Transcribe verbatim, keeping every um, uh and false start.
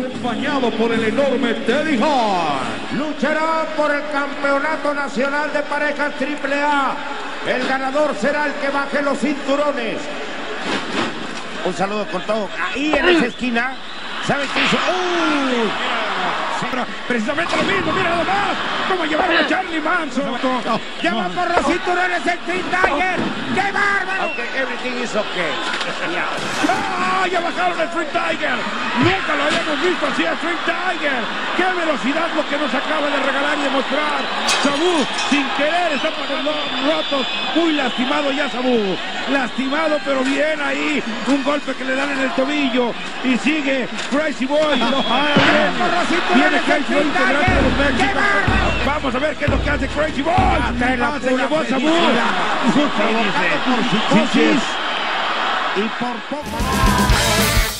acompañado por el enorme Teddy Hart. Lucharán por el campeonato nacional de parejas triple A. El ganador será el que baje los cinturones. Un saludo con todo. Ahí en esa esquina, ¿saben qué hizo? ¡Uh! Precisamente lo mismo, mira nada más cómo llevaron a Charlie Manson. Ya va por los cinturones el Twin Tiger. ¡Qué bárbaro! Okay, everything is okay. Yeah. ¡Ah! Ya bajaron el Twin Tiger. Nunca lo habíamos visto así a Twin Tiger. ¡Qué velocidad lo que nos acaba de regalar y demostrar! Sabu, sin querer, está por los rotos. Muy lastimado ya Sabu. Lastimado, pero bien ahí. Un golpe que le dan en el tobillo. Y sigue Crazy Boy. Ah, bien. Viene Crazy Boy integrante de los Méxicos. Vamos a ver qué es lo que hace Crazy Boy. Ah, se llevó a Sabu. Provocado por psicosis y por poco.